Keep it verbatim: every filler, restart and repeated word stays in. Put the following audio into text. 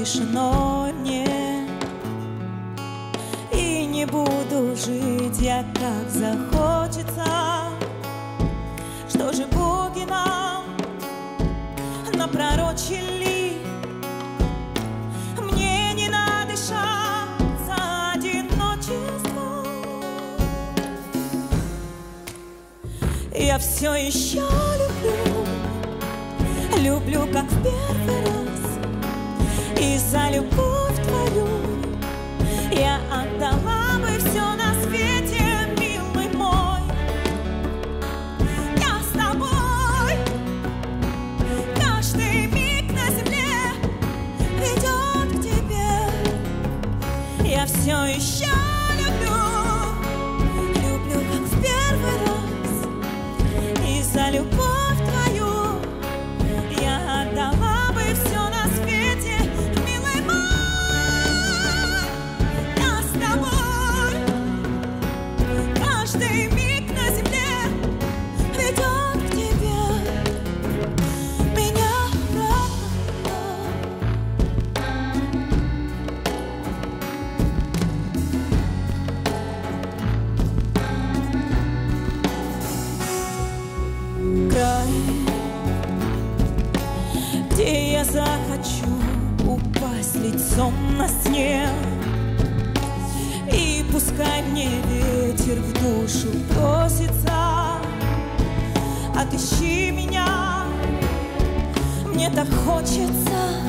тишиной мне. И не буду жить я, как захочется. Что же боги нам напророчили? Мне не надышаться одиночеством. Я все еще люблю, люблю, как в первый раз. И за любовь твою я отдала бы все на свете, милый мой. Я с тобой. Каждый миг на земле ведет к тебе. Я все еще люблю, люблю, как в первый раз. И за любовь твою я отдала бы все на свете, милый мой. Я с тобой. Каждый миг на земле ведет к тебе. Меня обратно. Край, где я захочу упасть лицом на снег. И пускай мне ветер в душу просится: отыщи меня, мне так хочется